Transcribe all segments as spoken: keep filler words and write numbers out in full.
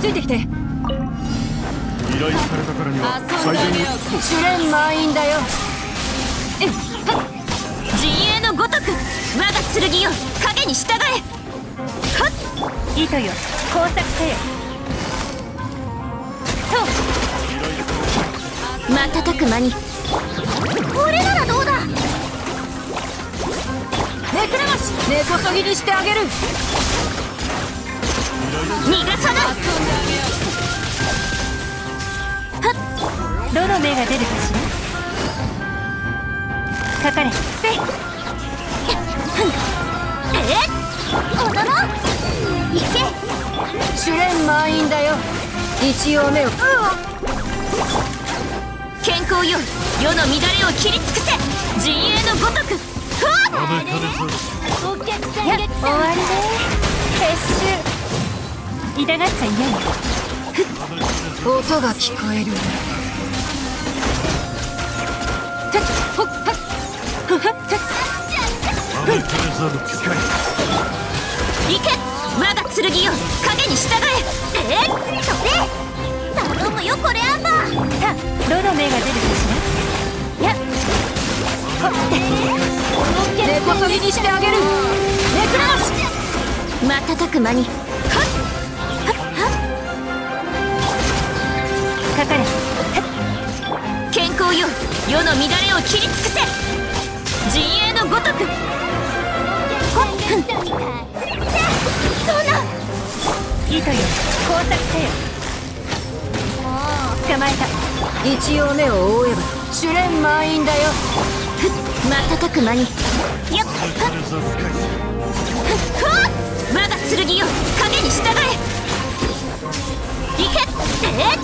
ついてきて。 依頼されたからには最善を。 試練満員だよ。 えっ、陣営のごとく我が剣よ影に従え。はっ、糸よ工作せよ。と瞬く間に。これならどうだ。 ネクラマシ根こそぎにしてあげる。 逃がさない。はっ、どの目が出るかしら。かかれせい。えっ、踊ろう。行け。 試練満員だよ。一応目を。 健康よ世の乱れを切り尽くせ。陣営のごとく。ふわっ、 お客さんや終わりね。撤収。痛がっちゃいないよ。 音が聞こえる。てっほっはっふはってっ。 行け我が剣よ影に従え。えっ、それ頼むよこれアンバー。さあどの目が出るかしら。やっほっ、 根こそぎにしてあげる。ネクラマシ瞬く間に。はっはっはっ、かかれ。はっ、健康よ世の乱れを切り尽くせ。陣営のごとく。ほっ、ふん、そんな糸よ工作せよ。捕まえた。 一応目を覆えば試練満員だよ。 ふっ、瞬く間に。よっはっふわっ、我が剣よ影に従え。行け。えっ、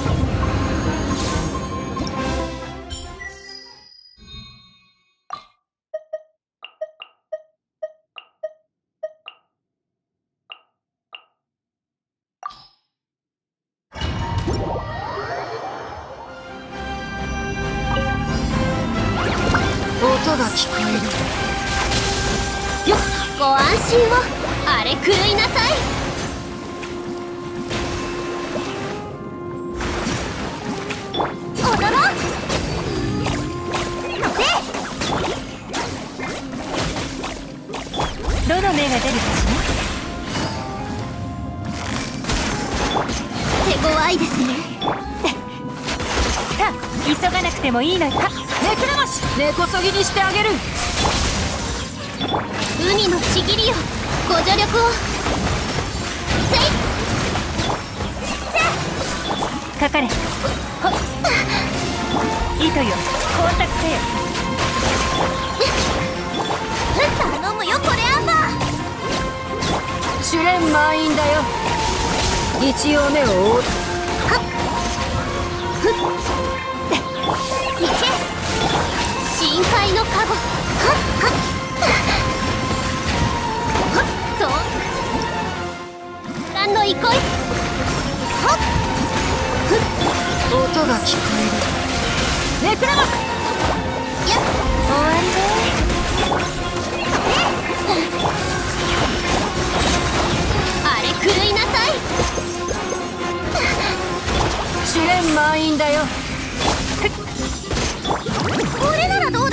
音が聞こえる。 よっ、ご安心を。あれ狂いなさい。踊ろう。どの目が出るかしら。手強いですね。さあ急がなくてもいいのよ。はっ、 ネクラマシ根こそぎにしてあげる。 海のちぎりよご助力を。せいせかかれ。ほっ、糸よ工作せよ。頼むよこれアンバー。 試練満員だよ。一応目を覆う。 はっ、ふっ、いけ深海のカゴ。はっはっはっ、そう何の憩い。はっ、ふっ、 音が聞こえる。ネクラマスやっ終わりね。あれ狂いなさい。 試練満員だよ。 これならどうだ。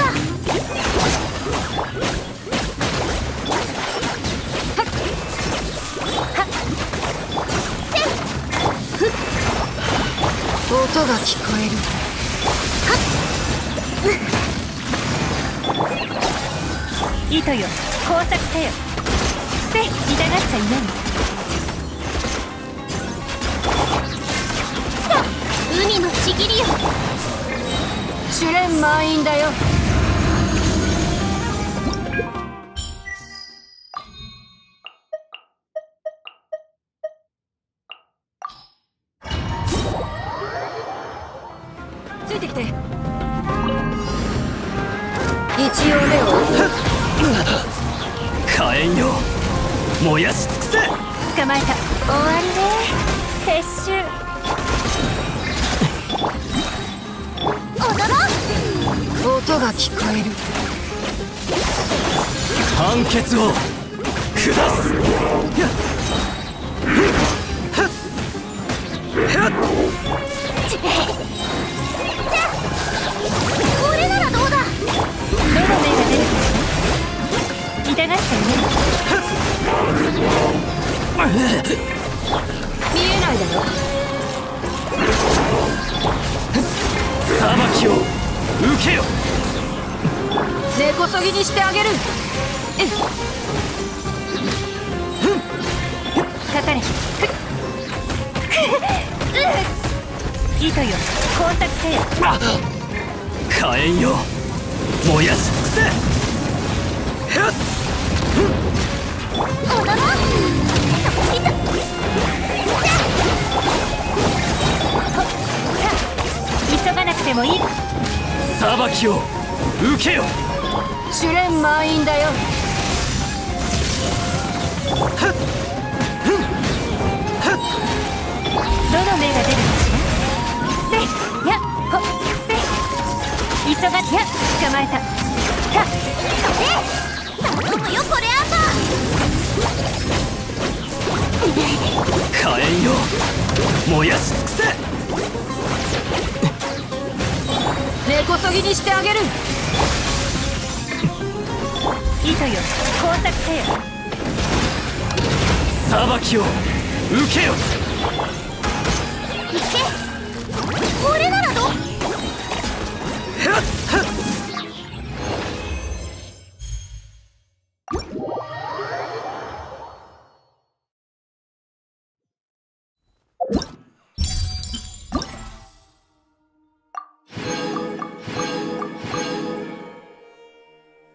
音が聞こえる。 糸よ工作せよ。せい痛がっちゃいない。海のちぎりよ。 試練満員だよ。ついてきて。一応目を火炎よ燃やし尽くせ。 捕まえた。終わりね。撤収。踊ろう。 音が聞こえる。 判決を下す。 受けよ。 根こそぎにしてあげる。 かかれ。糸よ工作せよ。 あ火炎よ燃やし尽くせ。 踊ろう。急がなくてもいい。 裁きを受けよ。 試練満員だよ。 どの目が出るかしら。せいやほせい急がや捕まえた。かえ頼むよこれアンバー。 火炎よ燃やし尽くせ。 根こそぎにしてあげる。 糸よ工作せよ。 裁きを受けよ。